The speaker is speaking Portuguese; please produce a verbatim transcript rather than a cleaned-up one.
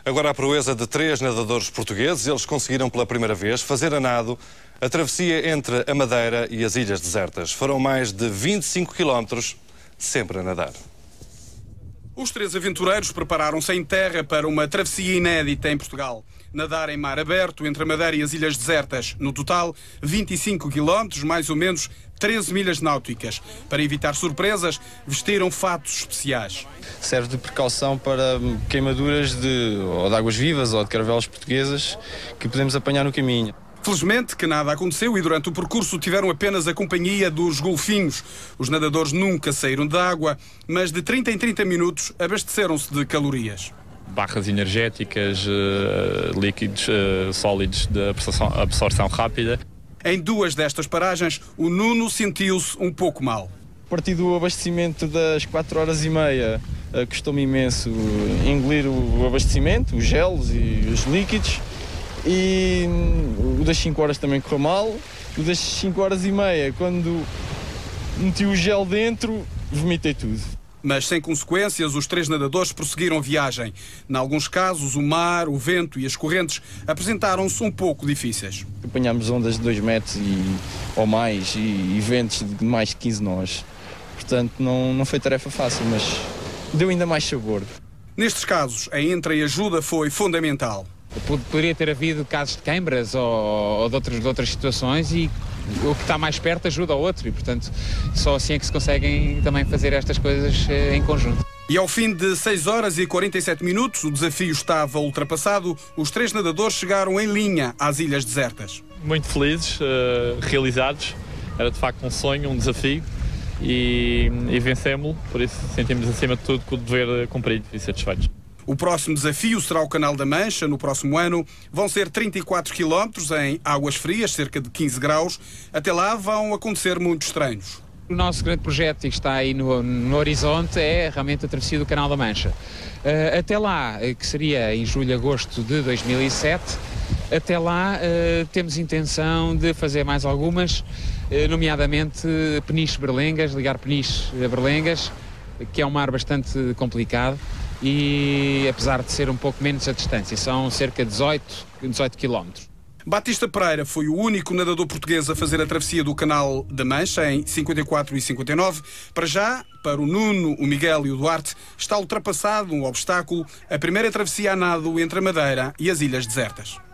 Agora a proeza de três nadadores portugueses. Eles conseguiram pela primeira vez fazer a nado a travessia entre a Madeira e as Ilhas Desertas. Foram mais de vinte e cinco quilómetros, sempre a nadar. Os três aventureiros prepararam-se em terra para uma travessia inédita em Portugal. Nadar em mar aberto entre a Madeira e as Ilhas Desertas. No total, vinte e cinco quilómetros, mais ou menos treze milhas náuticas. Para evitar surpresas, vestiram fatos especiais. Serve de precaução para queimaduras de, ou de águas vivas ou de caravelas portuguesas que podemos apanhar no caminho. Felizmente que nada aconteceu e durante o percurso tiveram apenas a companhia dos golfinhos. Os nadadores nunca saíram da água, mas de trinta em trinta minutos abasteceram-se de calorias. Barras energéticas, líquidos, sólidos de absorção, absorção rápida. Em duas destas paragens, o Nuno sentiu-se um pouco mal. A partir do abastecimento das quatro horas e meia, custou-me imenso engolir o abastecimento, os gelos e os líquidos. E o das cinco horas também correu mal. O das cinco horas e meia, quando meti o gel dentro, vomitei tudo. Mas sem consequências, os três nadadores prosseguiram a viagem. Em alguns casos, o mar, o vento e as correntes apresentaram-se um pouco difíceis. Apanhámos ondas de dois metros e, ou mais e, e ventos de mais de quinze nós. Portanto, não, não foi tarefa fácil, mas deu ainda mais sabor. Nestes casos, a entreajuda foi fundamental. Poderia ter havido casos de queimbras ou, ou de, outras, de outras situações e o que está mais perto ajuda ao outro e, portanto, só assim é que se conseguem também fazer estas coisas em conjunto. E ao fim de seis horas e quarenta e sete minutos, o desafio estava ultrapassado, os três nadadores chegaram em linha às Ilhas Desertas. Muito felizes, uh, realizados, era de facto um sonho, um desafio e, e vencemos-lo, por isso sentimos acima de tudo com o dever cumprido e satisfeitos. O próximo desafio será o Canal da Mancha. No próximo ano vão ser trinta e quatro quilómetros em águas frias, cerca de quinze graus. Até lá vão acontecer muitos treinos. O nosso grande projeto que está aí no, no horizonte é realmente a travessia do Canal da Mancha. Uh, até lá, que seria em julho e agosto de dois mil e sete, até lá uh, temos intenção de fazer mais algumas, uh, nomeadamente Peniche-Berlengas, ligar Peniche a Berlengas, que é um mar bastante complicado. E apesar de ser um pouco menos a distância, são cerca de dezoito quilómetros. Batista Pereira foi o único nadador português a fazer a travessia do Canal da Mancha em cinquenta e quatro e cinquenta e nove. Para já, para o Nuno, o Miguel e o Duarte, está ultrapassado um obstáculo, a primeira travessia a nado entre a Madeira e as Ilhas Desertas.